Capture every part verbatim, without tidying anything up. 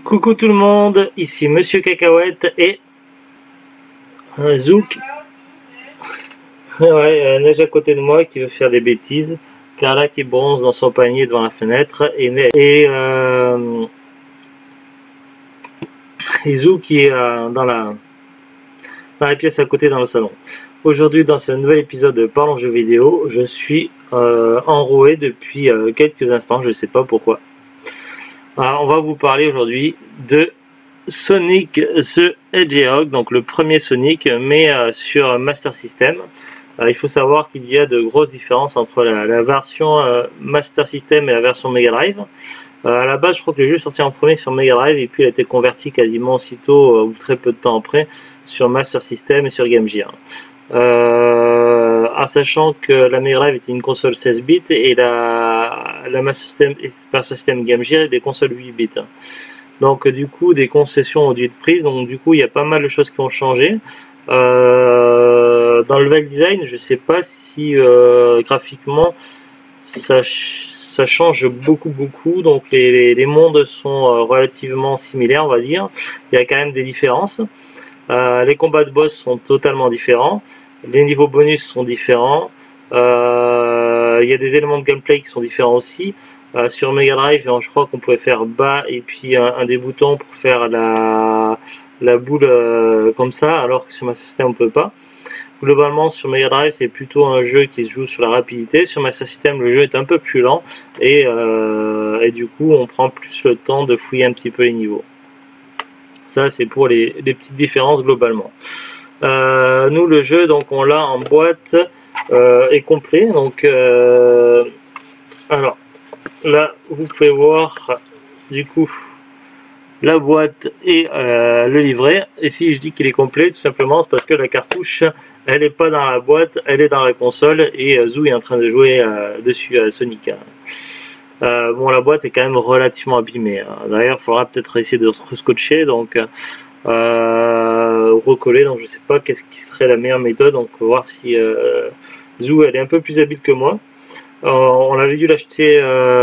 Coucou tout le monde, ici Monsieur Cacahuète et un Zouk. Ouais, euh, neige à côté de moi qui veut faire des bêtises. Carla qui bronze dans son panier devant la fenêtre et, et, euh, et Zouk qui est euh, dans, la, dans la pièce à côté dans le salon. Aujourd'hui, dans ce nouvel épisode de Parlons Jeux vidéo, je suis euh, enroué depuis euh, quelques instants, je ne sais pas pourquoi. Alors, on va vous parler aujourd'hui de Sonic the Hedgehog, donc le premier Sonic, mais euh, sur Master System. Euh, il faut savoir qu'il y a de grosses différences entre la, la version euh, Master System et la version Mega Drive. Euh, à la base, je crois que le jeu est sorti en premier sur Mega Drive et puis il a été converti quasiment aussitôt, euh, ou très peu de temps après, sur Master System et sur Game Gear. Euh, en sachant que la Mega Drive était une console seize bits et la, la Master System, Master System Game Gear est des consoles huit bits. Donc du coup des concessions ont dû être prises, donc du coup il y a pas mal de choses qui ont changé. Euh, dans le level design, je sais pas si euh, graphiquement ça, ça change beaucoup beaucoup, donc les, les, les mondes sont relativement similaires on va dire, il y a quand même des différences. Euh, les combats de boss sont totalement différents, les niveaux bonus sont différents, euh, il y a des éléments de gameplay qui sont différents aussi. Euh, sur Mega Drive, je crois qu'on pouvait faire bas et puis un, un des boutons pour faire la, la boule euh, comme ça, alors que sur Master System on peut pas. Globalement, sur Mega Drive, c'est plutôt un jeu qui se joue sur la rapidité. Sur Master System, le jeu est un peu plus lent et, euh, et du coup, on prend plus le temps de fouiller un petit peu les niveaux. Ça, c'est pour les, les petites différences globalement. Euh, nous, le jeu, donc, on l'a en boîte euh, et complet. Donc, euh, alors, là, vous pouvez voir, du coup, la boîte et euh, le livret. Et si je dis qu'il est complet, tout simplement, c'est parce que la cartouche, elle n'est pas dans la boîte, elle est dans la console et euh, Zou est en train de jouer euh, dessus à Sonic. Euh, bon, la boîte est quand même relativement abîmée. Hein. D'ailleurs, il faudra peut-être essayer de rescotcher, donc euh, recoller. Donc, je sais pas qu'est-ce qui serait la meilleure méthode. Donc, on va voir si euh, Zou, elle est un peu plus habile que moi. Euh, on avait dû l'acheter,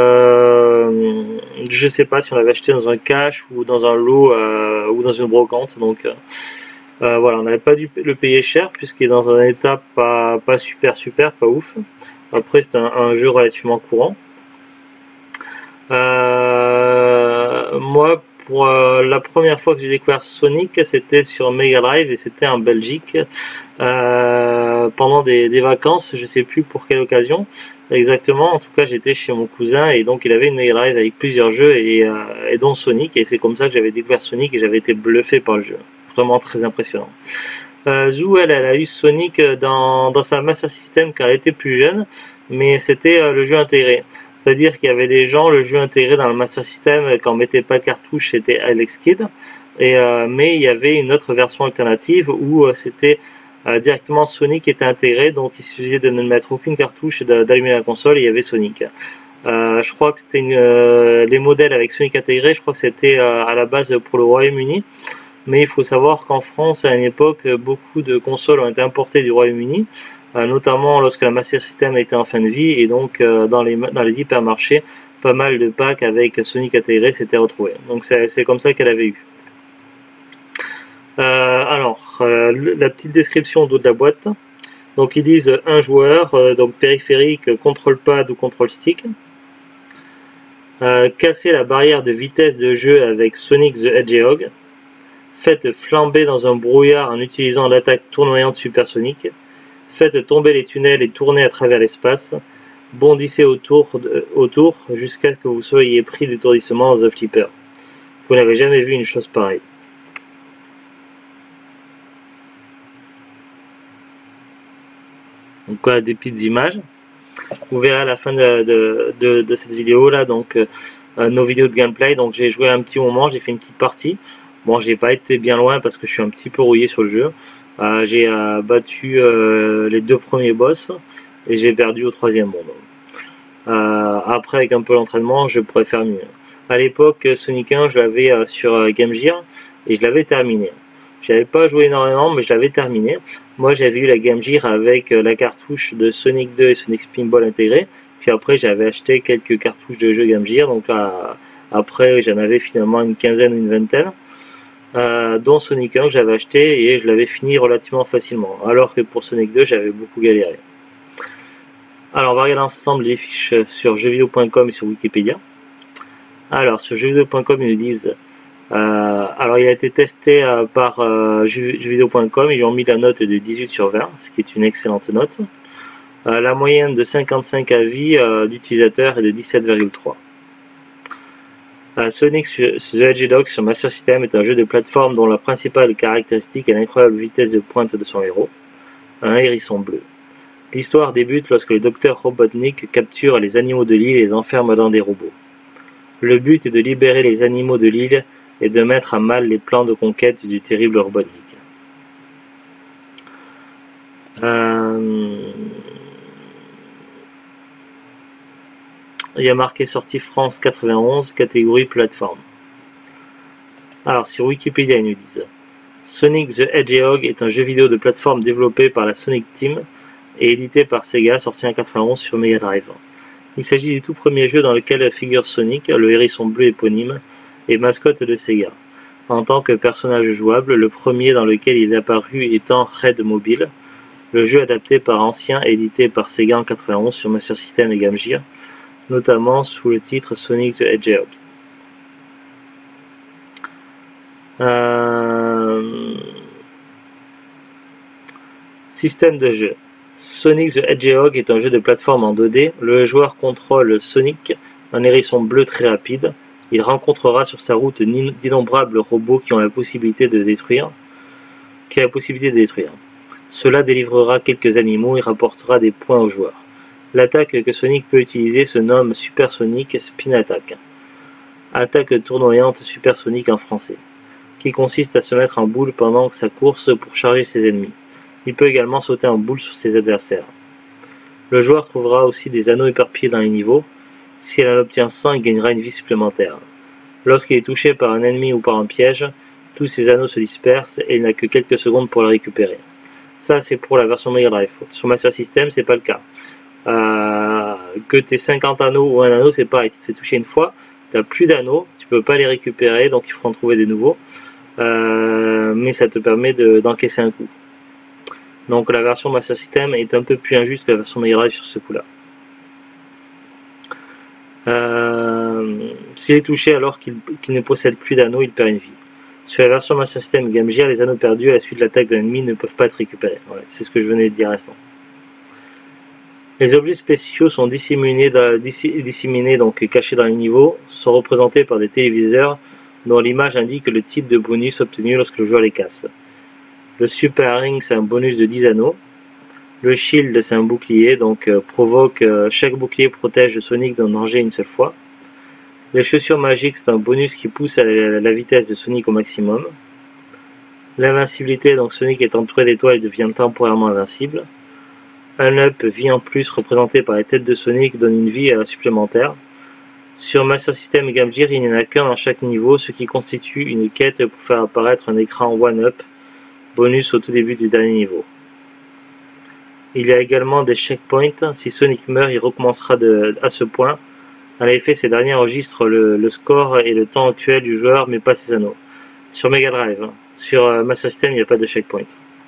euh, je sais pas si on l'avait acheté dans un cash ou dans un lot euh, ou dans une brocante. Donc, euh, voilà, on n'avait pas dû le payer cher puisqu'il est dans un état pas, pas super super, pas ouf. Après, c'est un, un jeu relativement courant. Euh, moi, pour euh, la première fois que j'ai découvert Sonic, c'était sur Mega Drive et c'était en Belgique euh, pendant des, des vacances, je sais plus pour quelle occasion exactement. En tout cas, j'étais chez mon cousin et donc il avait une Mega Drive avec plusieurs jeux et, euh, et dont Sonic, et c'est comme ça que j'avais découvert Sonic et j'avais été bluffé par le jeu. Vraiment très impressionnant. Euh, Zou, elle, elle a eu Sonic dans, dans sa Master System quand elle était plus jeune, mais c'était euh, le jeu intégré. C'est-à-dire qu'il y avait des gens, le jeu intégré dans le Master System, quand on mettait pas de cartouche, c'était Alex Kidd. Et, euh, mais il y avait une autre version alternative où euh, c'était euh, directement Sonic qui était intégré, donc il suffisait de ne mettre aucune cartouche et d'allumer la console et il y avait Sonic. Euh, je crois que c'était une, euh, les modèles avec Sonic intégré, je crois que c'était euh, à la base pour le Royaume-Uni. Mais il faut savoir qu'en France, à une époque, beaucoup de consoles ont été importées du Royaume-Uni, euh, notamment lorsque la Master System était en fin de vie, et donc euh, dans, les, dans les hypermarchés, pas mal de packs avec Sonic intégré s'étaient retrouvés. Donc c'est comme ça qu'elle avait eu. Euh, alors, euh, la petite description de la boîte. Donc ils disent un joueur, euh, donc périphérique, contrôle pad ou contrôle stick. Euh, casser la barrière de vitesse de jeu avec Sonic the Hedgehog. Faites flamber dans un brouillard en utilisant l'attaque tournoyante supersonique. Faites tomber les tunnels et tournez à travers l'espace. Bondissez autour, de, autour jusqu'à ce que vous soyez pris d'étourdissement dans un flipper. Vous n'avez jamais vu une chose pareille. Donc voilà des petites images. Vous verrez à la fin de, de, de, de cette vidéo là, donc euh, nos vidéos de gameplay. Donc j'ai joué un petit moment, j'ai fait une petite partie. Bon, j'ai pas été bien loin parce que je suis un petit peu rouillé sur le jeu. Euh, j'ai euh, battu euh, les deux premiers boss et j'ai perdu au troisième monde. Euh, après, avec un peu d'entraînement, je pourrais faire mieux. À l'époque, Sonic un, je l'avais euh, sur euh, Game Gear et je l'avais terminé. J'avais pas joué énormément, mais je l'avais terminé. Moi, j'avais eu la Game Gear avec euh, la cartouche de Sonic deux et Sonic Spinball intégrée. Puis après, j'avais acheté quelques cartouches de jeux Game Gear. Donc là, Après, j'en avais finalement une quinzaine ou une vingtaine, euh, dont Sonic un que j'avais acheté et je l'avais fini relativement facilement, alors que pour Sonic deux, j'avais beaucoup galéré. Alors, on va regarder ensemble les fiches sur jeux vidéo point com et sur Wikipédia. Alors, sur jeux vidéo point com, ils nous disent... Euh, alors, il a été testé euh, par euh, jeux vidéo point com, ils lui ont mis la note de dix-huit sur vingt, ce qui est une excellente note. Euh, la moyenne de cinquante-cinq avis euh, d'utilisateurs est de dix-sept virgule trois. Euh, Sonic the Hedgehog sur Master System est un jeu de plateforme dont la principale caractéristique est l'incroyable vitesse de pointe de son héros, un hérisson bleu. L'histoire débute lorsque le docteur Robotnik capture les animaux de l'île et les enferme dans des robots. Le but est de libérer les animaux de l'île et de mettre à mal les plans de conquête du terrible Robotnik. Euh... Il y a marqué sortie France quatre-vingt-onze, catégorie plateforme. Alors sur Wikipédia ils nous disent Sonic the Hedgehog est un jeu vidéo de plateforme développé par la Sonic Team et édité par Sega, sorti en quatre-vingt-onze sur Mega Drive. Il s'agit du tout premier jeu dans lequel figure Sonic, le hérisson bleu éponyme, et mascotte de Sega. En tant que personnage jouable, le premier dans lequel il est apparu étant Red Mobile, le jeu adapté par Ancien édité par Sega en quatre-vingt-onze sur Master System et Game Gear, notamment sous le titre Sonic the Hedgehog. Euh... Système de jeu. Sonic the Hedgehog est un jeu de plateforme en deux D. Le joueur contrôle Sonic, un hérisson bleu très rapide. Il rencontrera sur sa route d'innombrables robots qui ont la possibilité de détruire. Qui a la possibilité de détruire. Cela délivrera quelques animaux et rapportera des points aux joueurs. L'attaque que Sonic peut utiliser se nomme Super Sonic Spin Attack. Attaque tournoyante Super Sonic en français, qui consiste à se mettre en boule pendant sa course pour charger ses ennemis. Il peut également sauter en boule sur ses adversaires. Le joueur trouvera aussi des anneaux éparpillés dans les niveaux. Si elle en obtient cent, il gagnera une vie supplémentaire. Lorsqu'il est touché par un ennemi ou par un piège, tous ces anneaux se dispersent et il n'a que quelques secondes pour le récupérer. Ça, c'est pour la version Mega Drive. Sur Master System, c'est pas le cas. Euh, que tu aies cinquante anneaux ou un anneau, c'est pareil. Tu te fais toucher une fois, tu n'as plus d'anneaux, tu peux pas les récupérer, donc il faut en trouver des nouveaux. Euh, mais ça te permet d'encaisser de, un coup. Donc la version Master System est un peu plus injuste que la version Mega Drive sur ce coup-là. Euh, S'il est touché alors qu'il qu'il ne possède plus d'anneaux, il perd une vie. Sur la version Master System Game Gear, les anneaux perdus à la suite de l'attaque d'un ennemi ne peuvent pas être récupérés. Voilà, c'est ce que je venais de dire à l'instant. Les objets spéciaux sont disséminés, dans, disséminés donc cachés dans les niveaux, sont représentés par des téléviseurs dont l'image indique le type de bonus obtenu lorsque le joueur les casse. Le Super Ring, c'est un bonus de dix anneaux. Le Shield, c'est un bouclier, donc euh, provoque euh, chaque bouclier protège Sonic d'un danger une seule fois. Les chaussures magiques, c'est un bonus qui pousse à la, la vitesse de Sonic au maximum. L'invincibilité, donc Sonic est entouré d'étoiles et devient temporairement invincible. Un up, vie en plus, représenté par les têtes de Sonic, donne une vie euh, supplémentaire. Sur Master System et Game Gear, il n'y en a qu'un dans chaque niveau, ce qui constitue une quête pour faire apparaître un écran one-up, bonus au tout début du dernier niveau. Il y a également des checkpoints. Si Sonic meurt, il recommencera de, à ce point. En effet, ces derniers enregistrent le, le score et le temps actuel du joueur, mais pas ses anneaux. Sur Mega Drive, sur euh, Master System, il n'y a pas de checkpoint.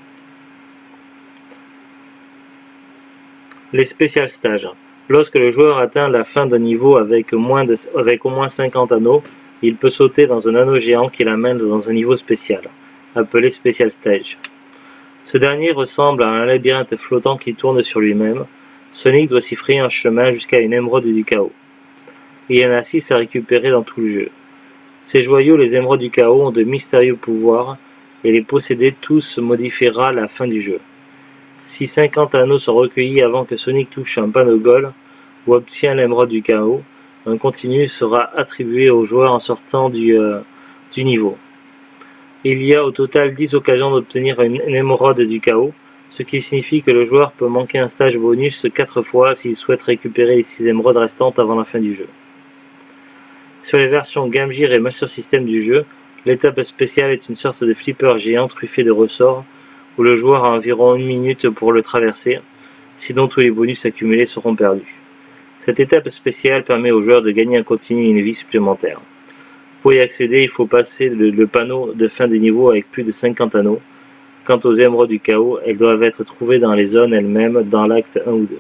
Les spécial stages. Lorsque le joueur atteint la fin d'un niveau avec, moins de, avec au moins cinquante anneaux, il peut sauter dans un anneau géant qui l'amène dans un niveau spécial, appelé Special Stage. Ce dernier ressemble à un labyrinthe flottant qui tourne sur lui-même. Sonic doit s'y frayer un chemin jusqu'à une émeraude du chaos. Il y en a six à récupérer dans tout le jeu. Ces joyaux, les émeraudes du chaos, ont de mystérieux pouvoirs, et les posséder tous modifiera la fin du jeu. Si cinquante anneaux sont recueillis avant que Sonic touche un panneau goal ou obtient l'émeraude du chaos, un continu sera attribué au joueur en sortant du, euh, du niveau. Il y a au total dix occasions d'obtenir une, une émeraude du chaos, ce qui signifie que le joueur peut manquer un stage bonus quatre fois s'il souhaite récupérer les six émeraudes restantes avant la fin du jeu. Sur les versions Game Gear et Master System du jeu, l'étape spéciale est une sorte de flipper géant truffé de ressorts, où le joueur a environ une minute pour le traverser, sinon tous les bonus accumulés seront perdus. Cette étape spéciale permet au joueur de gagner un continu et une vie supplémentaire. Pour y accéder, il faut passer le, le panneau de fin des niveaux avec plus de cinquante anneaux. Quant aux émeraudes du chaos, elles doivent être trouvées dans les zones elles-mêmes dans l'acte un ou deux.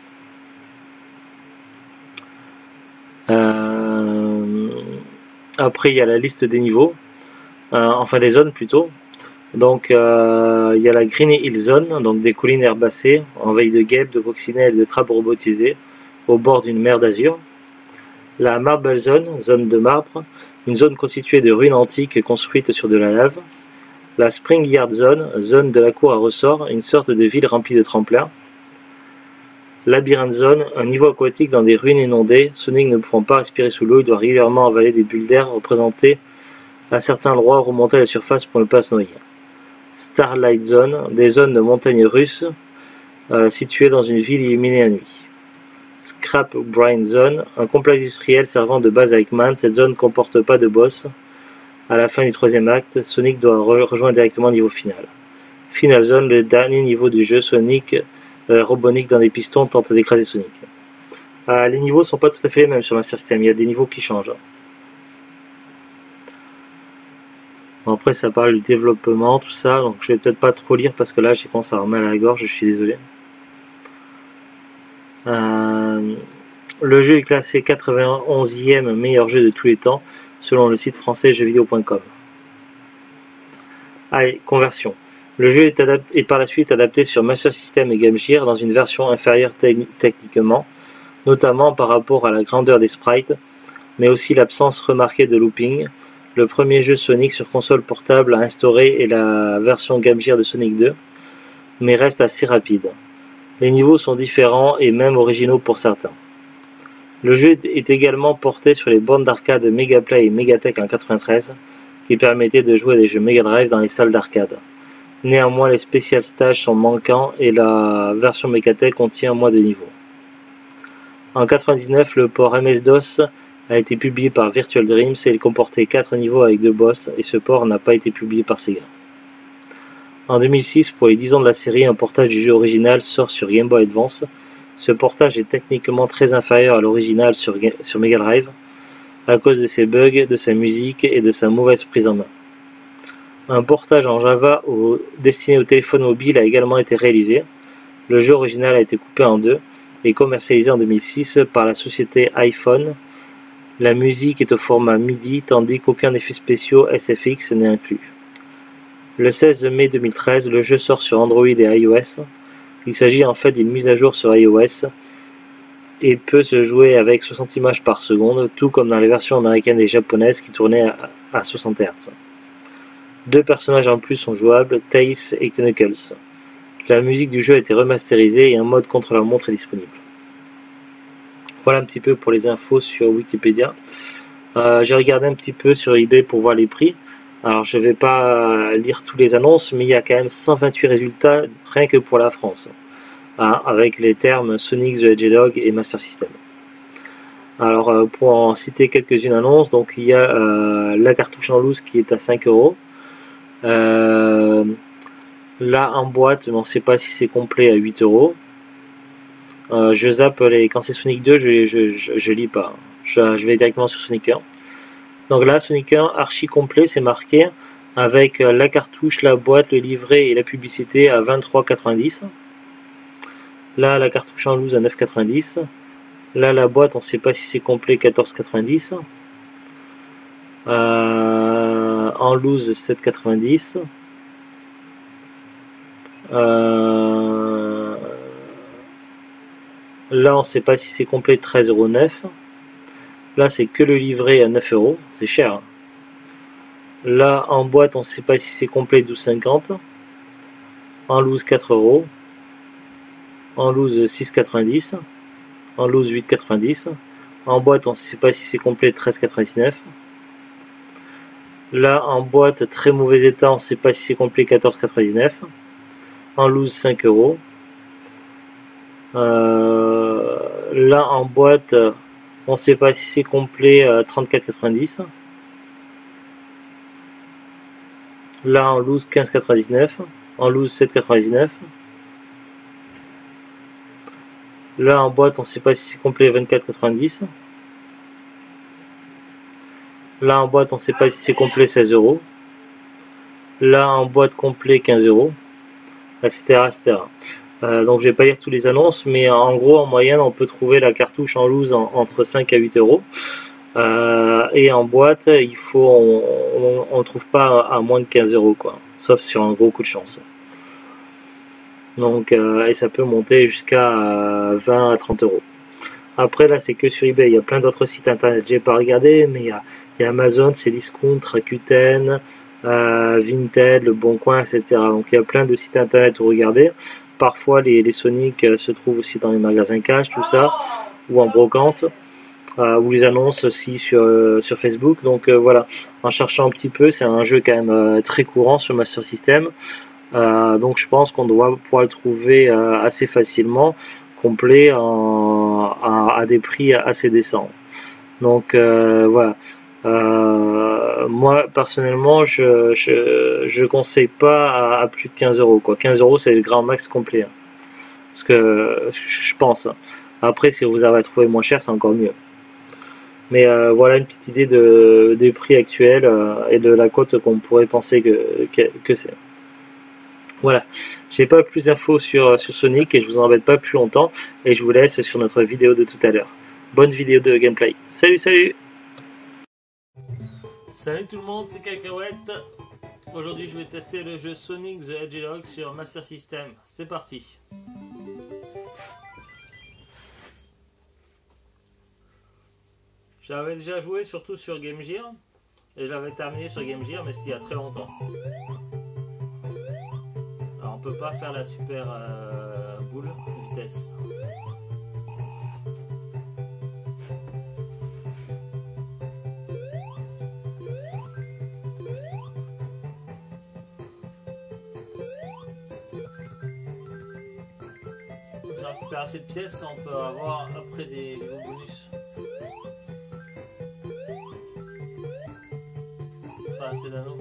Euh, après, il y a la liste des niveaux, euh, enfin des zones plutôt. Donc, euh, il y a la Green Hill Zone, donc des collines herbacées, envahies de guêpes, de coccinelles et de crabes robotisés, au bord d'une mer d'azur. La Marble Zone, zone de marbre, une zone constituée de ruines antiques construites sur de la lave. La Spring Yard Zone, zone de la cour à ressort, une sorte de ville remplie de tremplins. Labyrinthe Zone, un niveau aquatique dans des ruines inondées. Sonic ne pouvant pas respirer sous l'eau, il doit régulièrement avaler des bulles d'air représentées à certains endroits, remonter à la surface pour ne pas se noyer. Starlight Zone, des zones de montagnes russes euh, situées dans une ville illuminée la nuit. Scrap Brine Zone, un complexe industriel servant de base à Eggman. Cette zone ne comporte pas de boss. À la fin du troisième acte, Sonic doit re rejoindre directement le niveau final. Final Zone, le dernier niveau du jeu. Sonic, euh, Robotnik dans des pistons, tente d'écraser Sonic. Euh, les niveaux sont pas tout à fait les mêmes sur Master System, il y a des niveaux qui changent. Bon, après ça parle du développement, tout ça, donc je vais peut-être pas trop lire parce que là j'ai commencé à avoir mal à la gorge, je suis désolé. Euh, le jeu est classé quatre-vingt-onzième meilleur jeu de tous les temps selon le site français jeux vidéo point com. Allez, conversion. Le jeu est, est par la suite adapté sur Master System et Game Gear dans une version inférieure techniquement, notamment par rapport à la grandeur des sprites, mais aussi l'absence remarquée de looping. Le premier jeu Sonic sur console portable à instaurer est la version Game Gear de Sonic deux, mais reste assez rapide. Les niveaux sont différents et même originaux pour certains. Le jeu est également porté sur les bornes d'arcade Megaplay et Megatech en quatre-vingt-treize, qui permettaient de jouer à des jeux Mega Drive dans les salles d'arcade. Néanmoins, les Special Stages sont manquants et la version Megatech contient moins de niveaux. En quatre-vingt-dix-neuf, le port M S-DOS a été publié par Virtual Dreams et il comportait quatre niveaux avec deux boss, et ce port n'a pas été publié par Sega. En deux mille six, pour les dix ans de la série, un portage du jeu original sort sur Game Boy Advance. Ce portage est techniquement très inférieur à l'original sur, sur Mega Drive, à cause de ses bugs, de sa musique et de sa mauvaise prise en main. Un portage en Java au, destiné au téléphone mobile a également été réalisé. Le jeu original a été coupé en deux et commercialisé en deux mille six par la société iPhone. La musique est au format MIDI tandis qu'aucun effet spéciaux S F X n'est inclus. Le seize mai deux mille treize, le jeu sort sur Android et iOS. Il s'agit en fait d'une mise à jour sur iOS et peut se jouer avec soixante images par seconde, tout comme dans les versions américaines et japonaises qui tournaient à soixante hertz. Deux personnages en plus sont jouables, Tails et Knuckles. La musique du jeu a été remasterisée et un mode contre la montre est disponible. Voilà un petit peu pour les infos sur Wikipédia. Euh, j'ai regardé un petit peu sur eBay pour voir les prix. Alors je ne vais pas lire tous les annonces, mais il y a quand même cent vingt-huit résultats rien que pour la France, hein, avec les termes Sonic the Hedgehog et Master System. Alors euh, pour en citer quelques-unes annonces, donc il y a euh, la cartouche en loose qui est à cinq euros. Euh, là en boîte, mais on ne sait pas si c'est complet, à huit euros. Euh, je zappe les, quand c'est Sonic deux, je, je, je, je lis pas. Je, je vais directement sur Sonic un. Donc là, Sonic un archi complet, c'est marqué avec la cartouche, la boîte, le livret et la publicité à vingt-trois quatre-vingt-dix. Là, la cartouche en loose à neuf quatre-vingt-dix. Là, la boîte, on ne sait pas si c'est complet, quatorze quatre-vingt-dix. Euh, en loose, sept quatre-vingt-dix. Euh, là, on ne sait pas si c'est complet, treize euros neuf. Là, c'est que le livret à neuf euros. C'est cher. Hein. Là, en boîte, on ne sait pas si c'est complet, douze cinquante. En loose, quatre euros. En loose, six quatre-vingt-dix. En loose, huit quatre-vingt-dix. En boîte, on ne sait pas si c'est complet, treize quatre-vingt-dix-neuf. Là, en boîte, très mauvais état, on ne sait pas si c'est complet, quatorze quatre-vingt-dix-neuf. En loose, cinq euros. Euh, là, en boîte, on ne sait pas si c'est complet, trente-quatre quatre-vingt-dix. Là, en loose, quinze quatre-vingt-dix-neuf. En loose, sept quatre-vingt-dix-neuf. Là, en boîte, on ne sait pas si c'est complet, vingt-quatre quatre-vingt-dix. Là en boîte on sait pas si c'est complet, seize euros. Là en boîte complet, quinze euros, et cetera et cetera. Euh, donc je vais pas lire tous les annonces, mais en gros en moyenne on peut trouver la cartouche en loose en, entre cinq à huit euros. Euh, et en boîte il faut on ne trouve pas à moins de quinze euros quoi, sauf sur un gros coup de chance. Donc euh, et ça peut monter jusqu'à euh, vingt à trente euros. Après là c'est que sur eBay, il y a plein d'autres sites internet, j'ai pas regardé, mais il y a, il y a Amazon, Cdiscount, Rakuten, euh, Vinted, Le Bon Coin, et cetera. Donc il y a plein de sites internet où regarder. Parfois les, les Sonic euh, se trouvent aussi dans les magasins cash, tout ça, ou en brocante, euh, ou les annonces aussi sur, euh, sur Facebook. Donc euh, voilà, en cherchant un petit peu, c'est un jeu quand même euh, très courant sur Master System. Euh, donc je pense qu'on doit pouvoir le trouver euh, assez facilement, complet, en, à, à des prix assez décents. Donc euh, voilà. Euh, moi personnellement, je, je, je conseille pas à, à plus de quinze euros quoi. quinze euros c'est le grand max complet, hein. Parce que je pense. Après, si vous avez à trouver moins cher, c'est encore mieux. Mais euh, voilà une petite idée de, des prix actuels euh, et de la cote qu'on pourrait penser que, que, que c'est. Voilà, j'ai pas plus d'infos sur, sur Sonic et je vous en embête pas plus longtemps et je vous laisse sur notre vidéo de tout à l'heure. Bonne vidéo de gameplay. Salut, salut! Salut tout le monde, c'est Cacahuète. Aujourd'hui je vais tester le jeu Sonic the Hedgehog sur Master System. C'est parti. J'avais déjà joué surtout sur Game Gear et j'avais terminé sur Game Gear mais c'était il y a très longtemps. Alors on peut pas faire la super euh, boule de vitesse. Si on récupère assez de pièces, on peut avoir après des nouveaux bonus. Pas assez d'anneaux.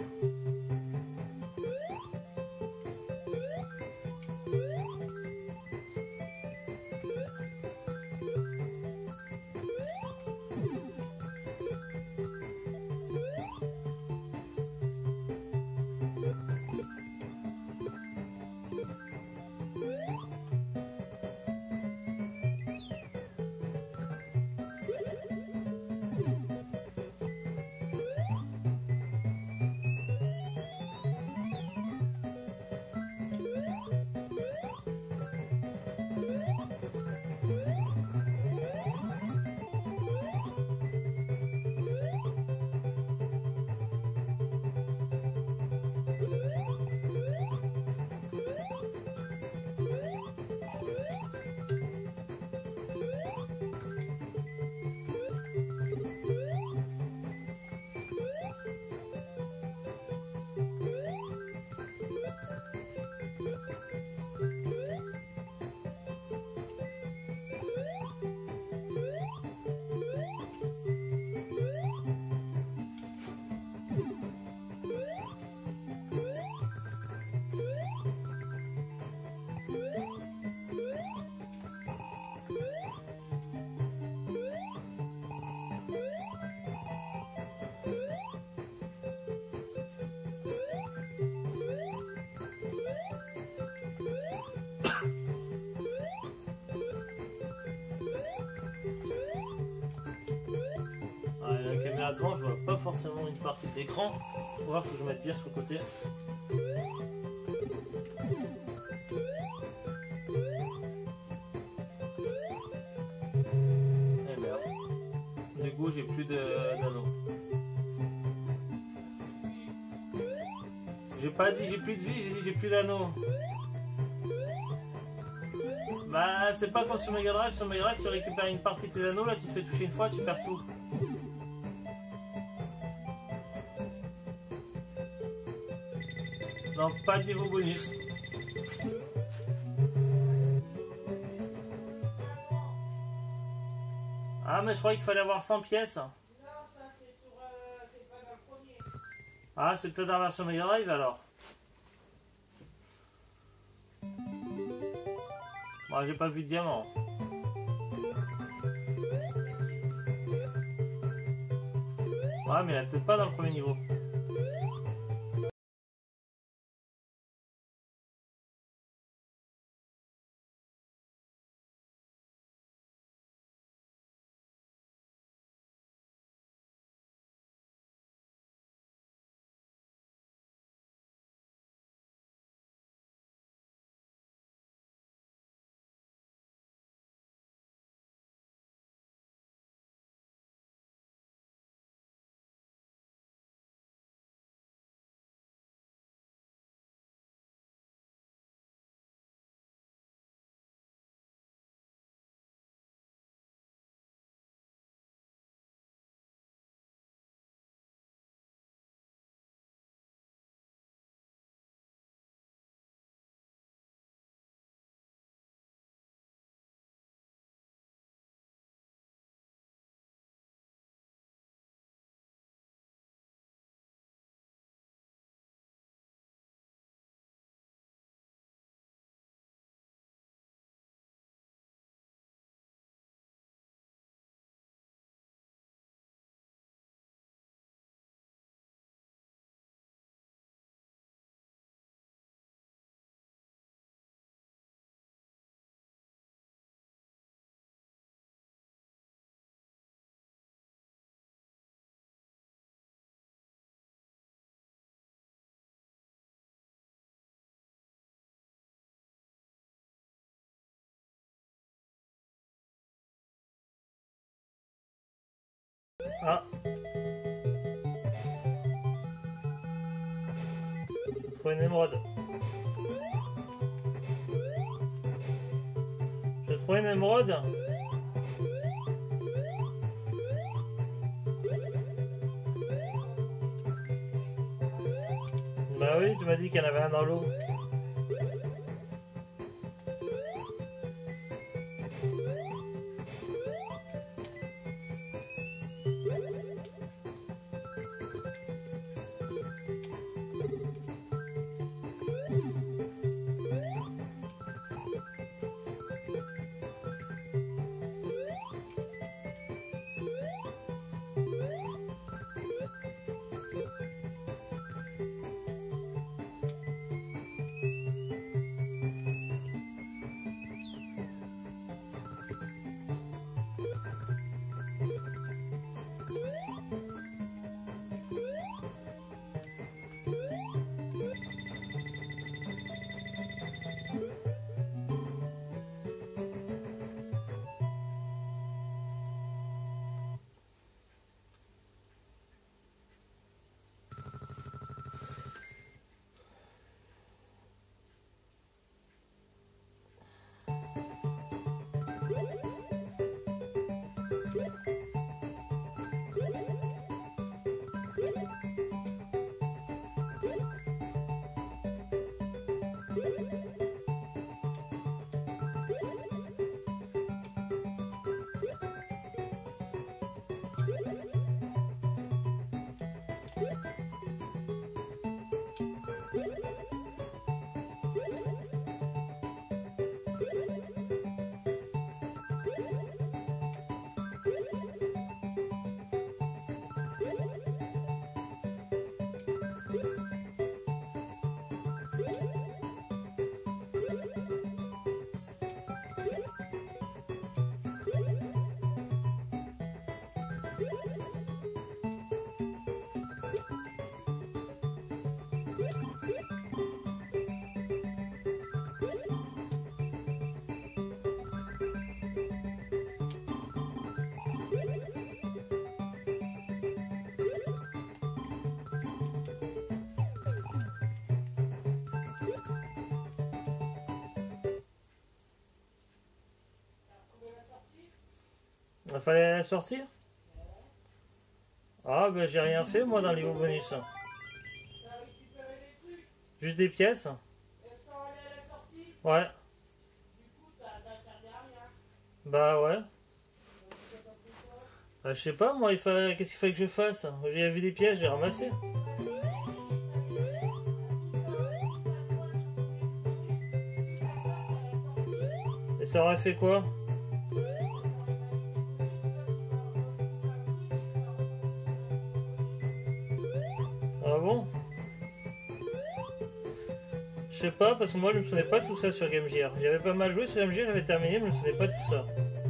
La caméra devant, je vois pas forcément une partie de l'écran. On va voir, faut que je mette bien sur le côté. Eh merde. Du coup, j'ai plus d'anneaux. J'ai pas dit j'ai plus de vie, j'ai dit j'ai plus d'anneaux. Bah, c'est pas comme sur Mega Drive. Sur Mega Drive, tu récupères une partie de tes anneaux, là tu te fais toucher une fois, tu perds tout. Non, pas de niveau bonus. Ah, mais je croyais qu'il fallait avoir cent pièces. Non, ça c'est sur. Euh, c'est pas dans le premier. Ah, c'est peut-être dans la version Mega Drive alors. Bon, j'ai pas vu de diamant. Ouais, mais peut-être pas dans le premier niveau. Ah. J'ai trouvé une émeraude. J'ai trouvé une émeraude. Bah oui, tu m'as dit qu'il y en avait un dans l'eau. Il fallait la sortir. Ah ben j'ai rien fait moi dans le niveau bonus. Juste des pièces. Ouais. Bah ouais. Bah, je sais pas moi, il fallait... qu'est-ce qu'il fallait que je fasse? J'ai vu des pièces, j'ai ramassé. Et ça aurait fait quoi? Je sais pas, parce que moi je me souvenais pas de tout ça sur Game Gear. J'avais pas mal joué sur Game Gear, j'avais terminé, mais je me souvenais pas de tout ça.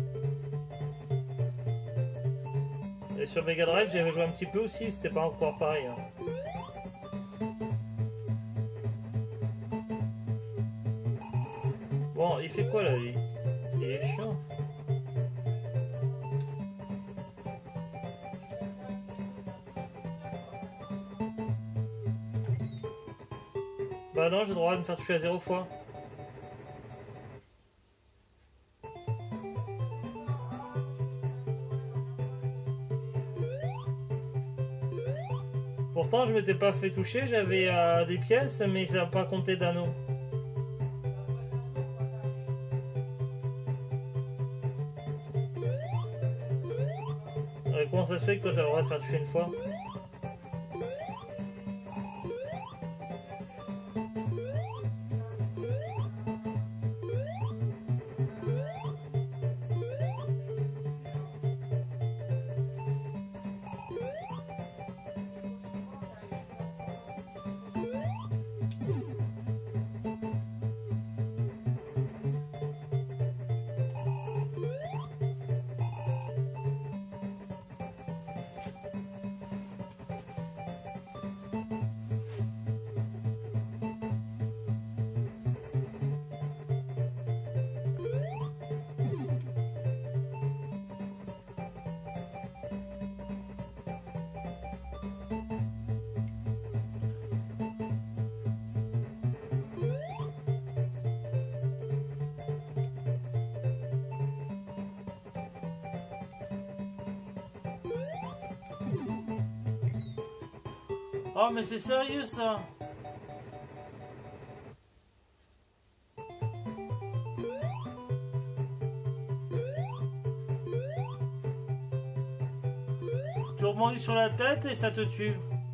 Et sur Mega Drive, j'avais joué un petit peu aussi, mais c'était pas encore pareil. Hein. Bon, il fait quoi là, lui? Il est chiant. Bah non, j'ai le droit de me faire toucher à zéro fois. Pourtant, je m'étais pas fait toucher, j'avais euh, des pièces, mais ça n'a pas compté d'anneaux. Euh, comment ça se fait que toi t'as le droit de faire toucher une fois? Oh mais c'est sérieux ça? Tu rebondis sur la tête et ça te tue.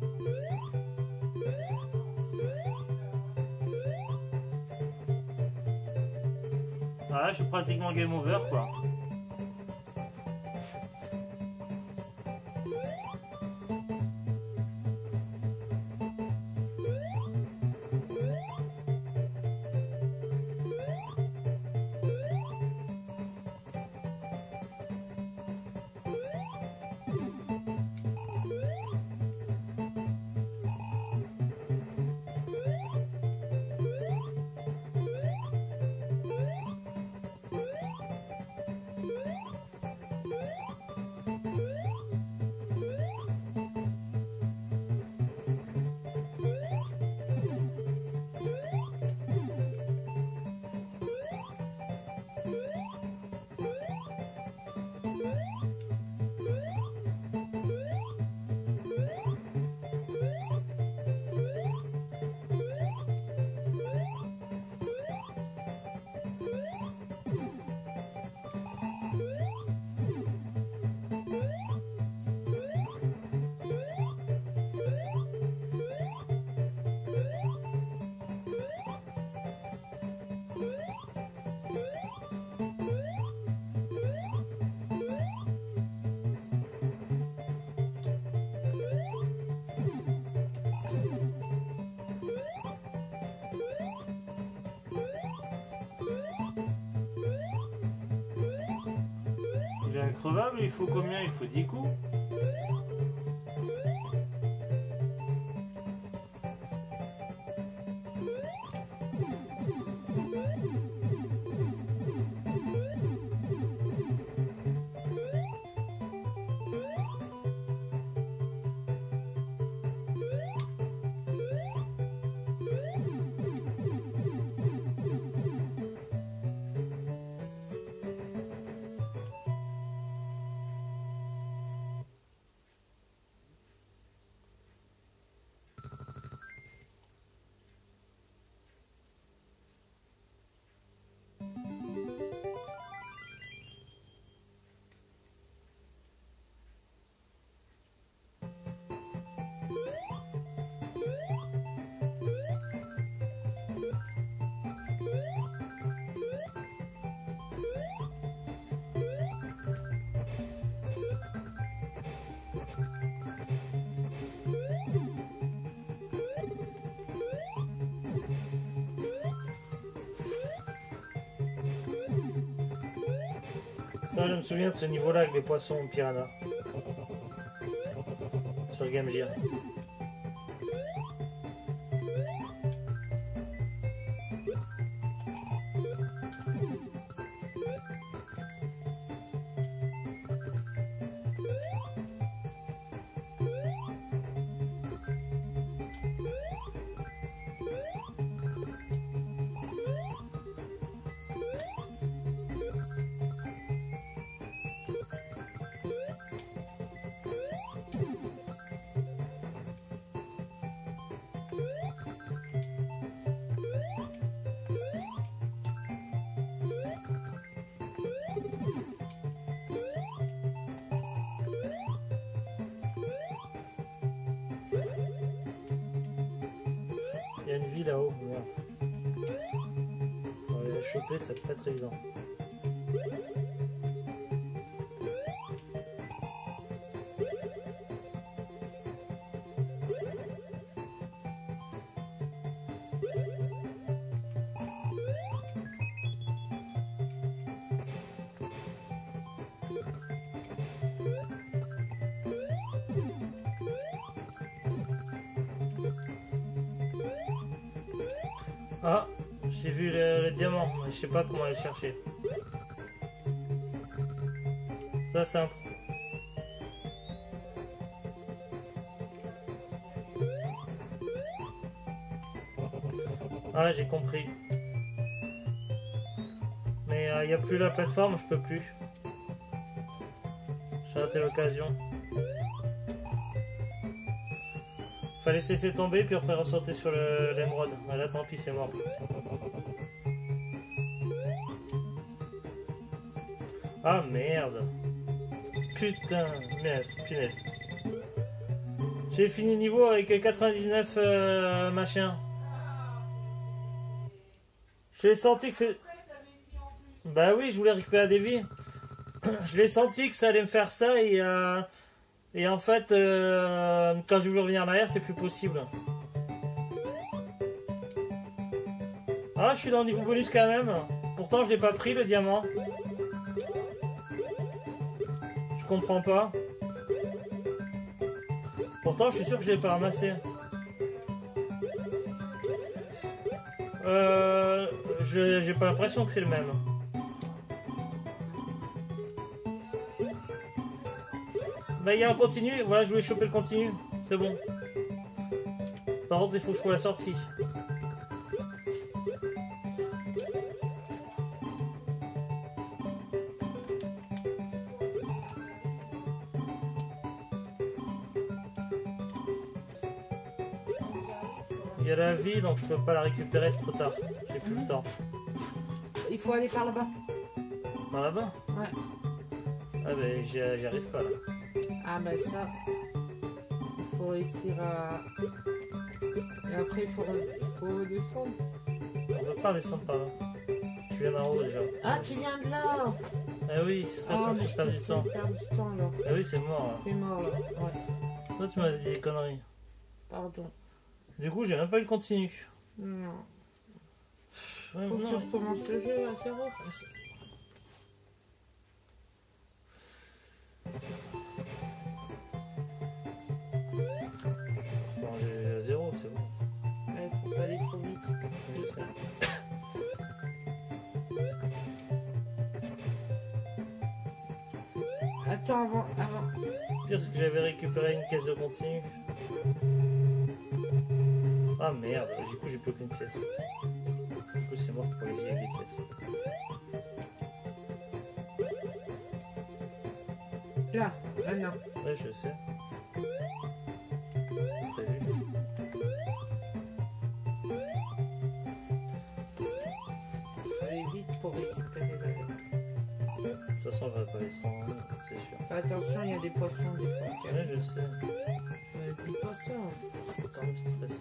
Ah, je suis pratiquement game over quoi. Il est increvable, il faut combien? Il faut dix coups. Ça, je me souviens de ce niveau-là avec les poissons piranha. Sur Game Gear. Il y a une vie là-haut, merde. Pour aller la choper, ça peut être évident. Ah, j'ai vu le, le diamant, mais je sais pas comment aller le chercher. Ça, c'est un... Ah, j'ai compris. Mais il euh, n'y a plus la plateforme, je peux plus. J'ai raté l'occasion. Fallait se laisser tomber puis après ressauter sur l'émeraude. Ah, là tant pis, c'est mort. Ah merde. Putain, punaise, punaise. J'ai fini le niveau avec quatre-vingt-dix-neuf euh, machin. J'ai senti que c'est... Bah oui, je voulais récupérer des vies. Je l'ai senti que ça allait me faire ça et... Euh... Et en fait, euh, quand je voulais revenir en arrière, c'est plus possible. Ah, je suis dans le niveau bonus quand même. Pourtant, je l'ai pas pris, le diamant. Je comprends pas. Pourtant, je suis sûr que je l'ai pas ramassé. Euh, je j'ai pas l'impression que c'est le même. Bah il y a un continu, voilà je voulais choper le continu, c'est bon. Par contre il faut que je trouve la sortie. Il y a la vie donc je peux pas la récupérer, c'est trop tard. J'ai plus le temps. Il faut aller par là-bas. Par là-bas? Ouais. Ah bah j'y arrive pas là. Ah ben ça, il faut réussir à... Et après il faut, il faut descendre. On peut pas descendre par là. Je viens d'en haut déjà. Ah tu viens de là. Ah oui, c'est ça, Ah, tu me fais perdre du temps. du temps là. Ah oui, c'est mort là. C'est mort là, ouais. Toi tu m'as dit des conneries. Pardon. Du coup j'ai même pas eu le continu. Non. Ouais, Faut que non. tu recommences le jeu à zéro. Bon, j'ai à zéro, c'est bon. Ouais, faut pas aller trop vite. Je sais. Attends, avant, avant. Le pire, c'est que j'avais récupéré une caisse de continu. Ah merde, du coup, j'ai plus aucune pièce. Du coup, c'est mort pour les vieilles pièces. Là, là non. Ouais, je sais. T'as vu? Faut aller vite pour récupérer la... De toute façon, je vais pas les cent, c'est sûr. Attention, il y a des poissons des fois. Ouais, je sais. Euh, dis pas ça. Attends, le stress.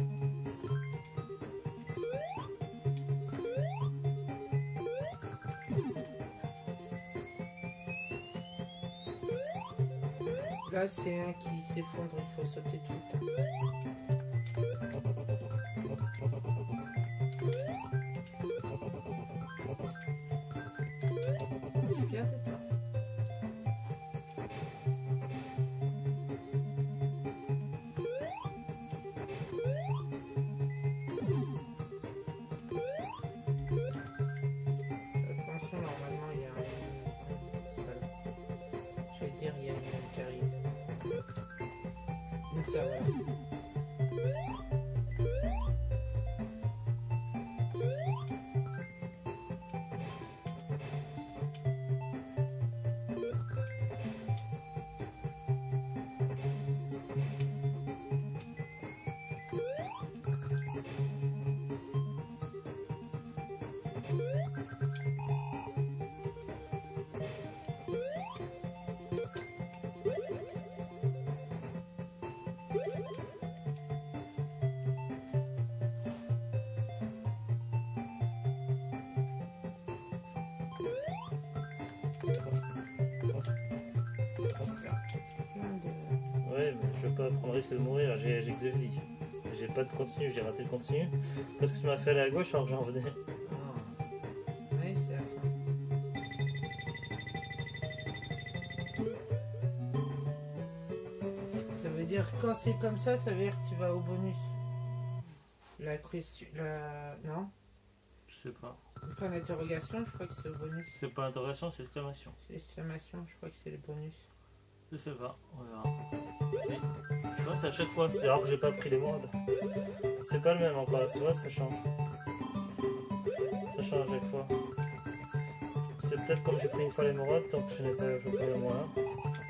Là, c'est un qui s'effondre, il faut sauter tout le temps. Viens de toi. ça, voilà. Ouais, mais je veux pas prendre le risque de mourir, j'ai j'ai que deux vies. J'ai pas de continu, j'ai raté le continu. Parce que tu m'as fait aller à gauche alors que j'en venais. Ah. Ouais, c'est la fin. Ça veut dire quand c'est comme ça, ça veut dire que tu vas au bonus. La question. La. Non? Je sais pas. Pas l'interrogation, je crois que c'est au bonus. C'est pas interrogation, c'est exclamation. C'est exclamation, je crois que c'est le bonus. Je sais pas, on verra. Si. Tu vois, c'est à chaque fois, c'est rare que j'ai pas pris les modes. C'est pas le même encore, tu vois, ça change. Ça change à chaque fois. C'est peut-être comme j'ai pris une fois l'émeraude, tant que je n'ai pas joué le mois là.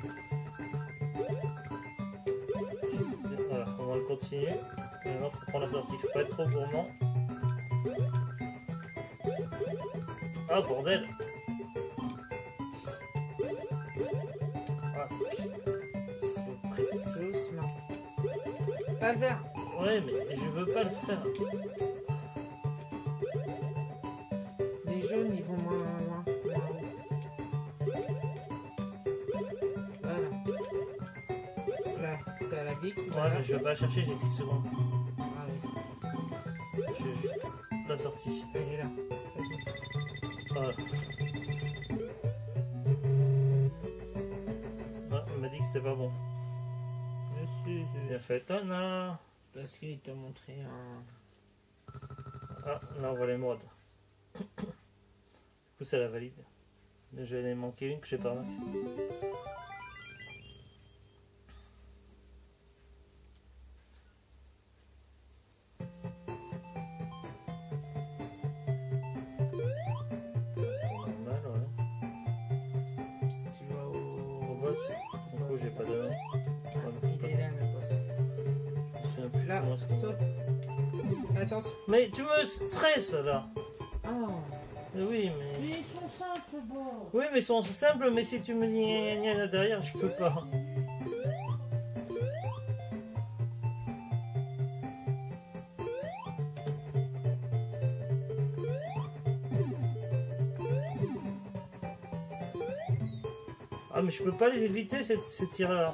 Voilà, on va le continuer. Maintenant, il faut prendre la sortie, il faut pas être trop gourmand. Ah, bordel! Ah, Doucement. Pas le vert. ouais, mais je veux pas le faire. Les jaunes, ils vont moins loin. Moins haut. Voilà. Là, t'as la bille qui Ouais, va là. mais je vais pas la chercher, j'ai six secondes. Ah oui, Je vais juste la sortie. elle est là. Vas-y. Voilà. Ah, il m'a dit que c'était pas bon. Je suis. Bien fait, Tana. Parce qu'il t'a montré un. Ah, là on voit les modes. Du coup, c'est la valide. J'en ai manqué une que j'ai pas ramassée. Normal, ouais. Si tu vas au. Au boss, du coup, j'ai pas de nom. Il est là, le boss. Je me souviens plus Là, comment est-ce qu'on- saute. Attention. Mais tu me stresses là. Ah. Mais oui, mais. Mais ils sont simples, bon. Oui, mais ils sont simples, mais si tu me dis gna gna là derrière, je peux pas. Ah, mais je peux pas les éviter, ces, ces tireurs.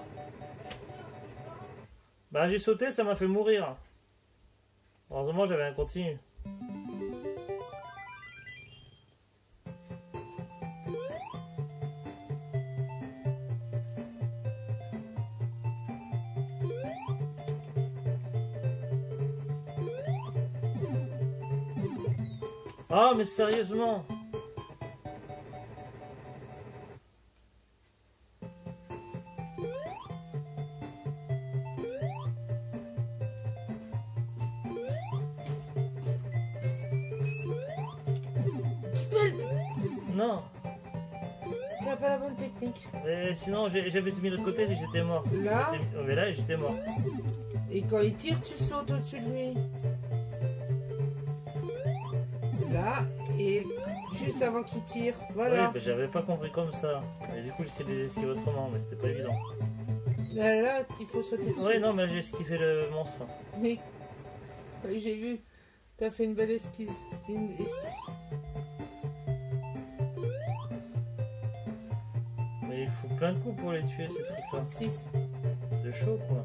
Bah, j'ai sauté, ça m'a fait mourir. Heureusement, j'avais un continu. Ah, mais sérieusement. Non. T'as pas la bonne technique. Et sinon, j'ai- j'avais été mis de l'autre côté et j'étais mort. Là. J'étais- oh, mais là, j'étais mort. Et quand il tire, tu sautes au-dessus de lui. Là, et juste avant qu'il tire. Voilà. Oui, mais j'avais pas compris comme ça. Et du coup, j'essayais de les esquiver autrement, mais c'était pas évident. Là, là, il faut sauter dessus. Oui, non, mais j'ai esquivé le monstre. Oui. Oui, j'ai vu. T'as fait une belle esquisse. Une esquisse. Mais il faut plein de coups pour les tuer, ces trucs-là. six. C'est chaud, quoi.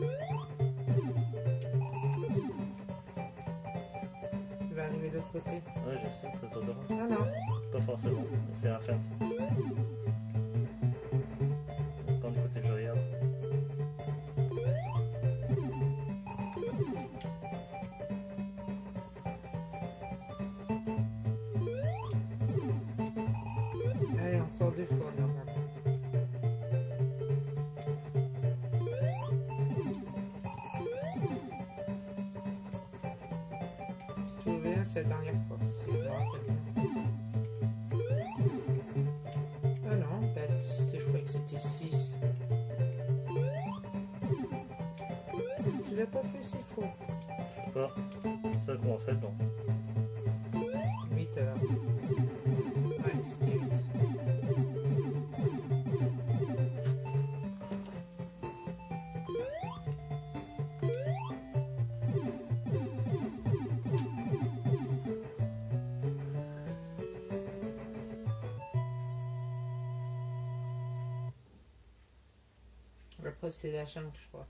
Tu vas arriver de l'autre côté. Ouais, je sais, ça t'aidera. Non, non. Pas forcément, mais c'est la fin. Quand du côté que je regarde. Allez, encore deux fois, normalement. c'est la dernière fois, si je me rappelle bien. Ah non, bah, c'est- je croyais que c'était six. Tu l'as pas fait, c'est faux. Je sais pas. Ça commence à être long. huit heures. Ouais, c'était huit. Après, c'est la jungle, je crois.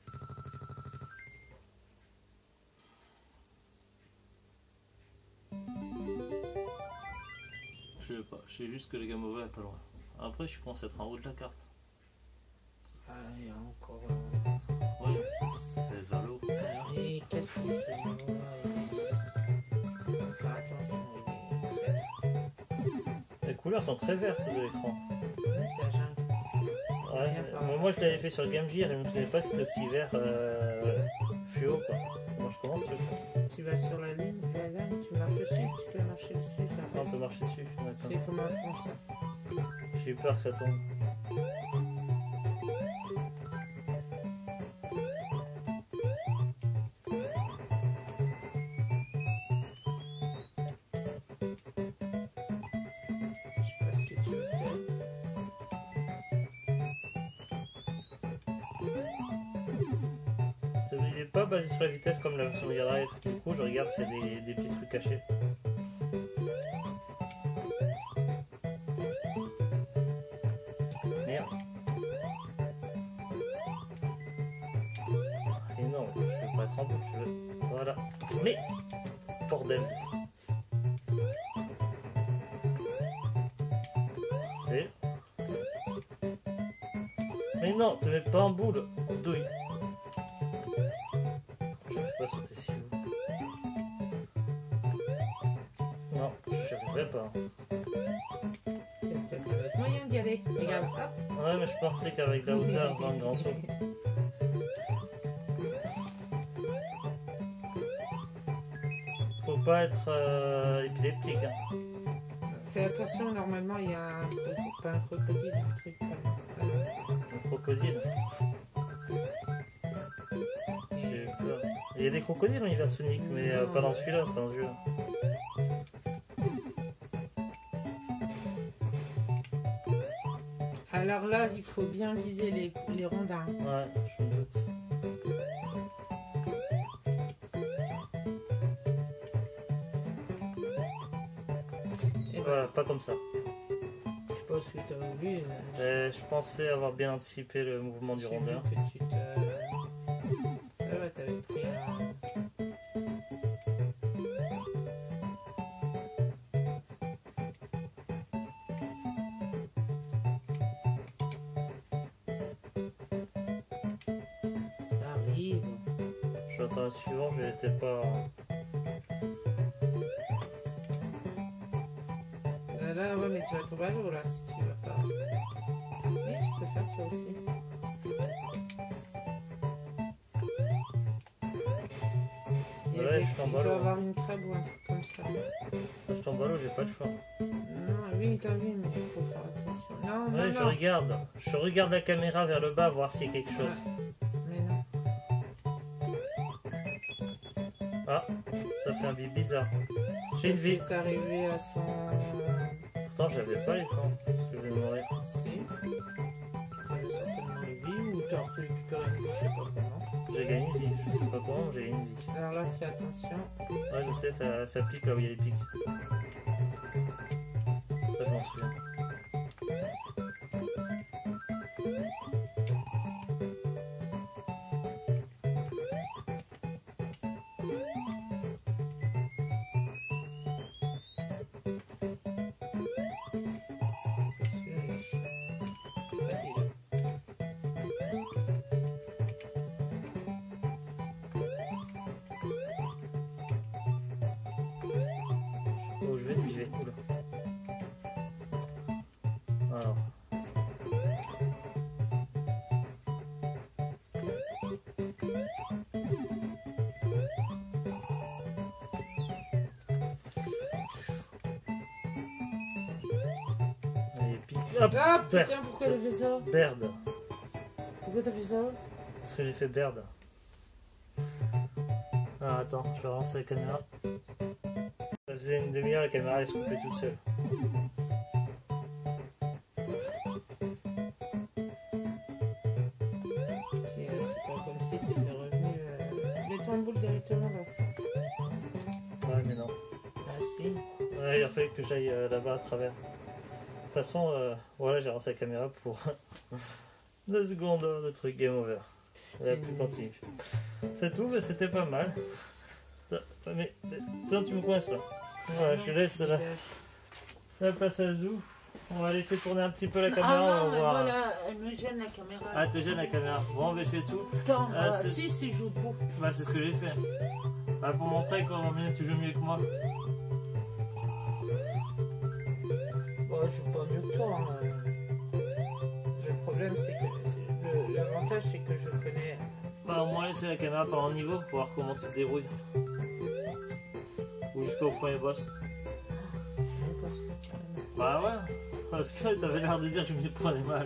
Je sais pas. Je sais juste que le game over est pas loin. Après, je pense être en haut de la carte. Ah, il y a encore. Euh... Oui, c'est vers le haut. Et qu'est-ce qu'il fait là? Il faut faire attention, il est... Les couleurs sont très vertes de l'écran. Ouais, c'est la jungle. Ouais, mais moi je l'avais fait sur Game Gear et je ne me souvenais pas que c'était aussi vert euh, fluo quoi. Moi je commence le faire. Tu vas sur la ligne, la ligne, tu marches dessus, tu peux marcher dessus. Ça Ah, on peut marcher dessus, d'accord. c'est comment on prend ça. J'ai eu peur que ça tombe. Je sais pas ce que tu veux faire. C'est- Il n'est pas basé sur la vitesse comme la version Mega Drive. Du coup je regarde s'il y a des, des petits trucs cachés. Merde. Et non, je veux pas être en boucle, je veux... Voilà. Mais bordel. Et... Mais non, te mets pas en boule, douille. Je vais pas sauter si haut. Non, je arriverai pas. Il y a peut-être un autre moyen d'y aller. Regarde, hop. Ouais, mais je pensais qu'avec la hauteur, dans le grand saut. Faut pas être euh, épileptique. Hein. Fais attention, normalement il y a un truc, pas un crocodile, un truc comme ça. Un crocodile. J'ai eu peur. Il y a des crocodiles dans l'univers Sonic, mais euh, pas dans celui-là, pas dans ce jeu. Alors là, il faut bien viser les, les rondins. Ouais, je me doute. Et Voilà, pas comme ça. je sais pas ce que tu as voulu. mais Euh, je pensais avoir bien anticipé le mouvement du j'ai vu rondeur. que tu te... Ça va, t'avais pris un... Ça arrive. J'attends le suivant, je n'étais pas. Là, là, ouais, mais tu vas tomber à l'eau là si tu vas pas. Oui, tu peux faire ça aussi. Il, y a Ouais, des- je tombe il à doit l'eau. avoir une crabe ou un truc comme ça. Je tombe à l'eau, j'ai pas le choix. Non, oui, t'as vu, mais il faut faire attention. Non, non, Ouais, je non. regarde. Je regarde la caméra vers le bas, voir s'il y a quelque chose. Mais non. Ah, ça fait un bip bizarre. J'ai une vie. T'es arrivé à son... Pourtant, j'avais pas les cent. Parce que je vais mourir. Si. T'avais certainement les vies ou t'as récupéré une vie, je sais pas comment. J'ai gagné une vie. Je sais pas comment, j'ai gagné une vie. Alors là, fais attention. Ouais, je sais, ça, ça pique là où il y a les pics. Ça, je m'en souviens. Oh, je vais, j'y vais. Oula. Hop, Ah Berd. putain, pourquoi t'as fait ça? Berd. Pourquoi t'as fait ça? Parce que j'ai fait Berd. Ah, attends, je vais relancer la caméra. Ça faisait une demi-heure, la caméra elle se coupait toute seule. C'est euh, c'est pas comme si t'étais revenu. Euh... Mets-toi en boule directement là. Ouais, mais non. Ah si. Ouais, il a fallu que j'aille euh, là-bas à travers. De toute façon, euh, voilà, j'ai lancé la caméra pour deux secondes, le truc, game over. La plus continue. C'est tout, mais c'était pas mal. Mais, mais tiens, tu me coinces là. Voilà, je laisse la, la place à Zou. On va laisser tourner un petit peu la caméra. Ah on non, va mais voir. voilà, elle me gêne la caméra. Ah, te gêne la caméra. Bon, mais c'est tout. Attends, Ah, ah, c'est- si, si, je joue beaucoup. Bah, c'est ce que j'ai fait. Bah, pour montrer comment bien tu joues mieux que moi. Bon, je joue pas mieux que toi. Hein. Le problème, c'est que c'est- le- l'avantage, c'est que je connais. Bah, au moins laisser la caméra par en niveau pour voir comment tu te débrouilles. Ou jusqu'au premier boss. Bah ouais, parce que t'avais l'air de dire que je me prenais mal.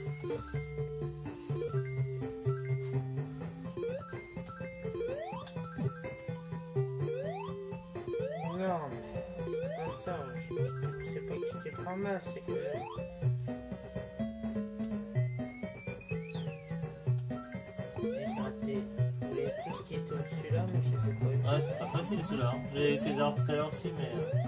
Non, mais c'est pas ça. Je- C'est pas que tu t'es pas mal, c'est que. J'ai raté. Je voulais tout ce qui était au-dessus là, mais je sais pas. Ouais, c'est pas facile celui-là. Hein. J'ai essayé César tout à l'heure aussi, mais. euh,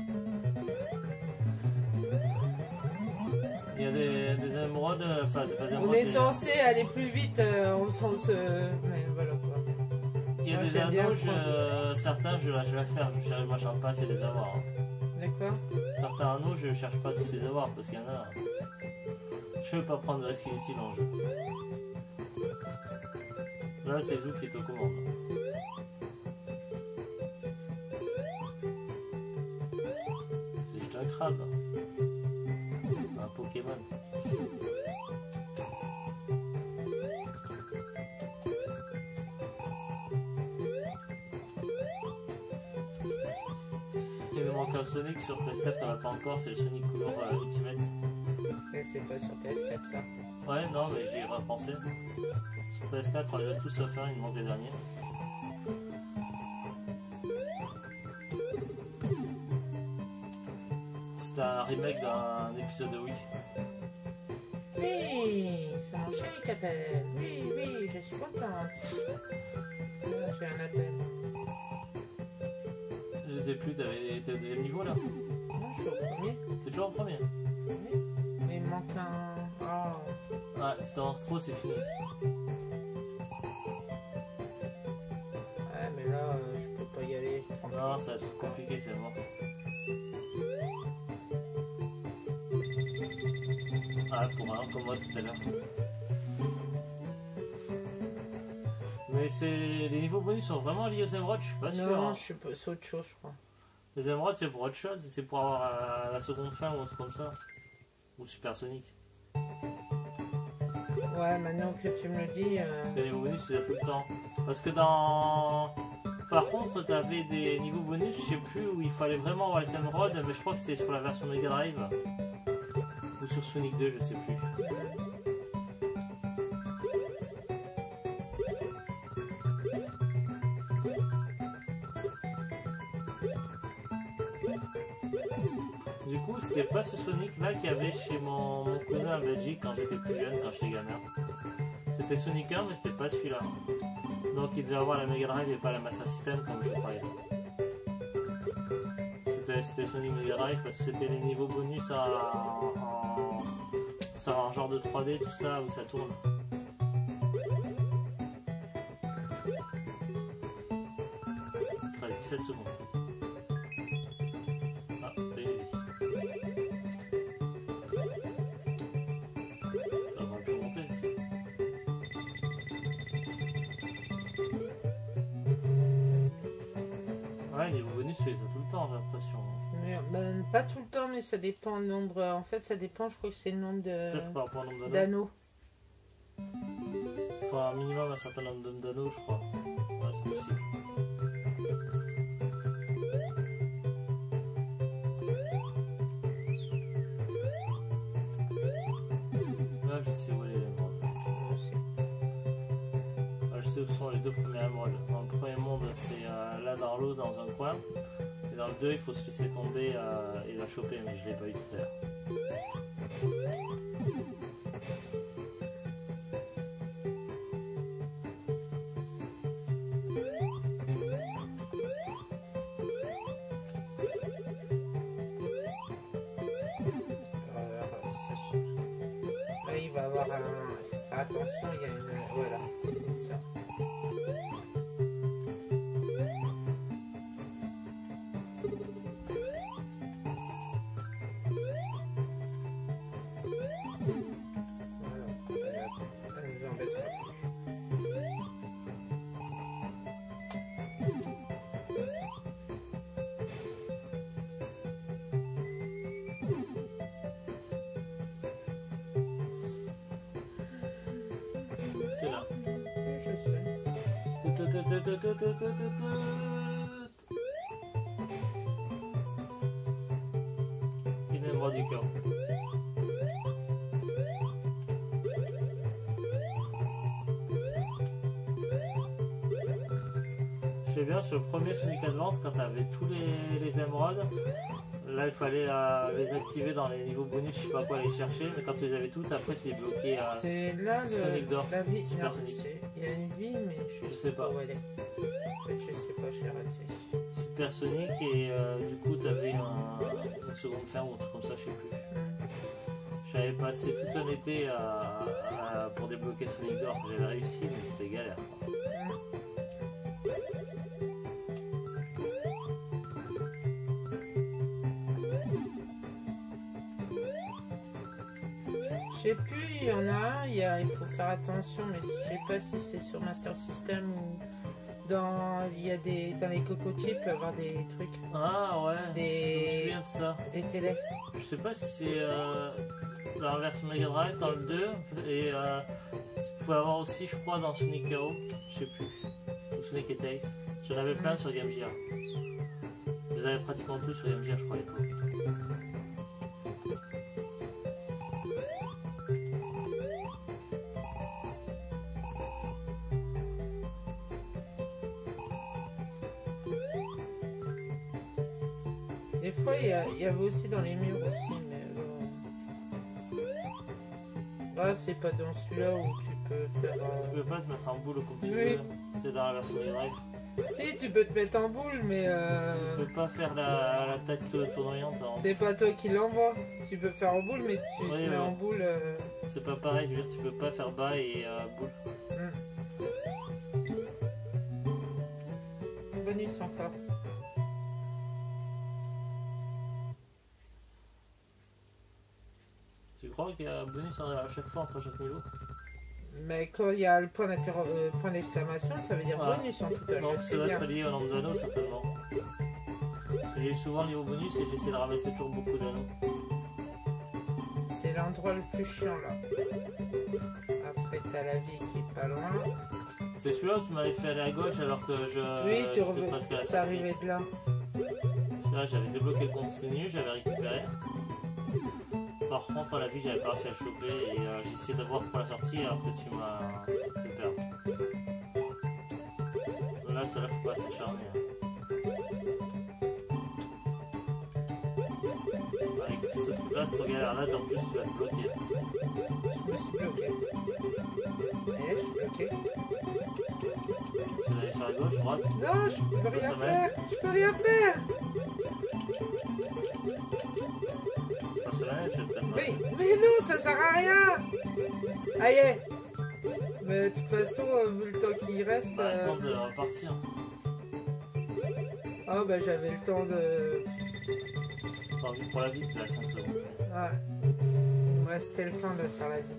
Il y a des, des émeraudes, euh, enfin, pas des On émeraudes. est des- censé aller plus vite euh, au sens. euh, Mais voilà quoi. Il y a Moi, des j'aime bien anneaux, le point. je- certains je, je vais faire, je cherche, moi je cherche pas assez les avoir. Hein. D'accord. Certains anneaux, je cherche pas à tous les avoir parce qu'il y en a. Je veux pas prendre de risque inutile en jeu. Là, c'est vous qui êtes aux commandes. C'est juste un crabe. Un Pokémon. Il nous manque un Sonic sur P S quatre, on l'a pas encore, c'est le Sonic Couleur euh, Ultimate. Et c'est pas sur P S quatre ça. Ouais, non, mais j'y ai repensé. Sur P S quatre, on les a tous sauf un, il nous manque les derniers. C'est un remake d'un épisode de Wii. Oui, c'est mon chéri qui appelle. Oui, oui, je suis contente. Ah, j'ai un appel. Je sais plus, t'avais- t'es au deuxième niveau là. Non, je suis au premier. T'es toujours au premier. Oui. Mais il me manque un. Oh. Ouais, si t'avances trop, c'est fini. Ouais, mais là, euh, je peux pas y aller. Je prends Non, ça va être compliqué, c'est bon. Ah, pour un comme moi tout à l'heure. Mais c'est les niveaux bonus sont vraiment liés aux émeraudes, je suis pas sûr. Non, hein. je suis pas. C'est autre chose, je crois. Les émeraudes c'est pour autre chose, c'est pour avoir euh, la seconde fin ou un truc comme ça. Ou Super Sonic. Ouais, maintenant que tu me le dis. euh, Parce que les niveaux bonus tu les as tout le temps. Parce que dans. Par contre, t'avais des niveaux bonus, je sais plus où il fallait vraiment avoir les émeraudes, mais je crois que c'était sur la version Mega Drive. Ou sur Sonic deux, je sais plus. Du coup, c'était pas ce Sonic là qu'il y avait chez mon, mon cousin en Belgique quand j'étais plus jeune, quand j'étais gamin. C'était Sonic un, mais c'était pas celui-là. Donc il devait avoir la Mega Drive et pas la Master System comme je croyais. C'était c'était Sonic Mega Drive parce que c'était les niveaux bonus en, en, c'est un genre de trois D, tout ça, où ça tourne. Enfin, dix-sept secondes. Ah, ça y est. Ça va plus monter ici. Ouais, niveau bonus, tu les as tout le temps, j'ai l'impression. mais, ben, pas tout le temps, mais ça dépend du nombre. En fait, ça dépend, je crois que c'est le nombre Peut-être de par rapport au nombre d'anneaux. d'anneaux. Il faut un minimum un certain nombre d'anneaux, je crois. Ouais, c'est possible. les deux premiers émeraudes. Dans le premier monde, c'est euh, là dans l'eau, dans un coin. Et dans le deux, il faut se laisser tomber euh, et la choper, mais je l'ai pas eu tout à l'heure. Là, il va avoir un... Faire attention, il y a une... Voilà, comme ça. C'est là. Je sais. Une émeraude du chaos. Je sais bien, sur le premier Sonic Advance, quand tu avais tous les, les émeraudes, là il fallait euh, les activer dans les niveaux bonus, je sais pas quoi aller chercher, mais quand tu les avais toutes, après tu les bloquais à C'est là le... Sonic d'or. la vie. Super Non, Sonic. c'est- il y a une vie, mais je, Je sais pas. où elle est. En fait, je sais pas, je l'ai raté. Super Sonic et euh, du coup tu avais un, une seconde ferme ou un truc comme ça, je sais plus. Hmm. J'avais passé tout un été à, à- pour débloquer Sonic d'or, j'avais réussi mais c'était galère. Quoi. Hmm. Je sais plus, il y en a un, il, y a, il faut faire attention, mais je sais pas si c'est sur Master System ou dans, il y a des, dans les cocotiers, il peut y avoir des trucs, Ah ouais, Des- je me souviens de ça. des télés. Je sais pas si c'est euh, dans la version Mega Drive, dans le deux, et euh, tu pouvais avoir aussi, je crois, dans Sonic K O, je sais plus, ou Sonic et Tails. J'en avais plein sur Game Gear. Je les avais pratiquement tous sur Game Gear, je crois, à l'époque. Des fois, il y, a- il y avait aussi dans les murs aussi, mais bon. Ah, c'est pas dans celui-là où tu peux faire. Tu euh, peux pas te mettre en boule comme tu Oui. veux, c'est dans la version Mega Drive. Si, tu peux te mettre en boule, mais euh, Tu peux pas faire la, la tête tournoyante, en- c'est pas toi qui l'envoie. Tu peux faire en boule, mais tu Oui, te mets ouais. en boule. euh, c'est pas pareil, je veux dire, tu peux pas faire bas et euh, boule. hmm. Bonus encore. Tu crois qu'il y a un bonus à chaque fois entre chaque niveau? Mais quand il y a le point d'interro- euh, point d'exclamation, ça veut dire Ouais. bonus en tout cas. Donc je ça sais doit bien. être lié au nombre d'anneaux certainement. Parce que j'ai eu souvent le niveau bonus et j'essaie de ramasser toujours beaucoup d'anneaux. C'est l'endroit le plus chiant là. Après, t'as la vie qui est pas loin. C'est celui-là où tu m'avais fait aller à gauche alors que je oui, tu j'étais reviens. presque à la C'est sortie. arrivé de là. Là j'avais débloqué le continu, j'avais récupéré. Par contre à la vie j'avais pas réussi à le choper et euh, j'ai essayé de voir pour la sortie alors que tu m'as fait perdre. Là ça là faut pas s'acharner. Hein. Avec ce truc-là c'est trop galère, là en plus tu vas te bloquer. Je me suis bloqué. Eh, je suis bloqué. Tu vas aller sur la gauche, droite. Non, je peux rien Ça va faire. Je peux rien faire. Ah, c'est vrai, je vais peut-être pas. Mais, mais non, ça sert à rien. Aïe. Mais de toute façon, euh, vu le temps qu'il reste. Bah, euh, attends de repartir. Oh bah j'avais le temps de. T'as envie pour la vie, tu as cinq secondes. Ouais. Il me restait le temps de faire la vie.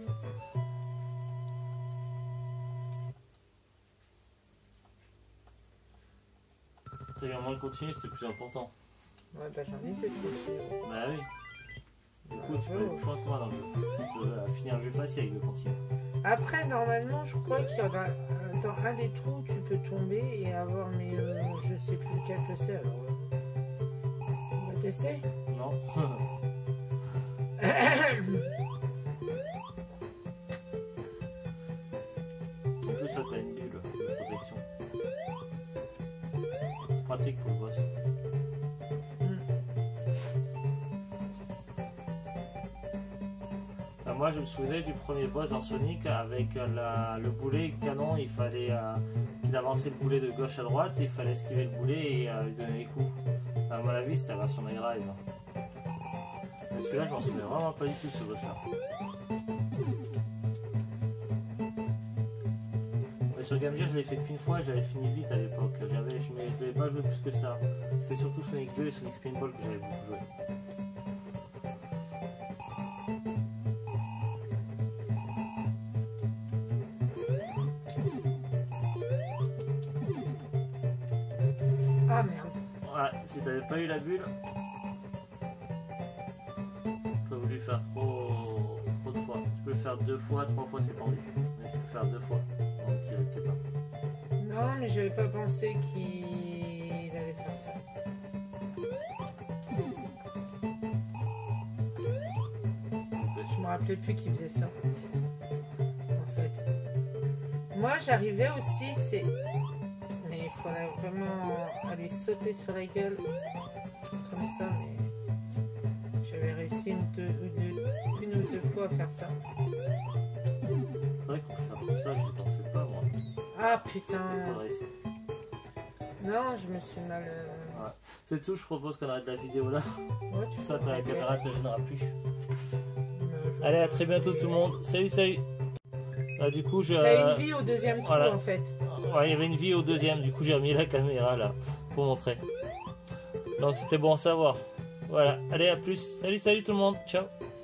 T'as vu, au moins le continu, c'était plus important. Ouais bah j'en ai deux de Bah oui. Du coup, tu peux Ouais. aller plus loin que moi dans le jeu. Tu peux euh, finir le jeu facile avec le continu. Après, normalement, je crois qu'il y en a euh, dans un des trous, tu peux tomber et avoir, mais euh, je sais plus lequel que c'est. Alors, euh, on va tester. Non. En plus, ça t'as une bulle de protection. pratique pour le boss. Moi je me souvenais du premier boss dans Sonic avec la, le boulet canon, il fallait euh, il avançait le boulet de gauche à droite, il fallait esquiver le boulet et euh, lui donner les coups. À mon avis c'était la version Mega Drive. Mais celui-là je m'en souviens vraiment pas du tout de ce boss là. Mais sur Game Gear je l'ai fait qu'une fois et je l'avais fini vite à l'époque. Je ne l'avais pas joué plus que ça. C'était surtout Sonic deux et Sonic Spinball que j'avais beaucoup joué. Ah merde. Ouais, si t'avais pas eu la bulle, t'as voulu faire trop, trop de fois. Tu peux le faire deux fois, trois fois c'est tendu. Mais tu peux faire deux fois. Donc il risque pas. Non, mais j'avais pas pensé qu'il allait faire ça. Je me rappelais plus qu'il faisait ça. En fait. Moi j'arrivais aussi, c'est. Il faudrait vraiment aller sauter sur la gueule comme ça, mais j'avais réussi une, deux, une, une ou deux fois à faire ça. C'est vrai qu'on peut faire comme ça, je ne pensais pas moi. Ah putain. Non, je me suis mal... Euh... Ouais. C'est tout, je propose qu'on arrête la vidéo là. Ouais, tu ça, la caméra ne te gênera plus. Euh, Allez, à très bientôt tout le monde. Salut, salut. Bah, du coup, je... T'as une vie au deuxième trou voilà. En fait. Ouais, il y avait une vie au deuxième, du coup j'ai remis la caméra là pour montrer. Donc c'était bon à savoir. Voilà, allez à plus. Salut, salut tout le monde. Ciao.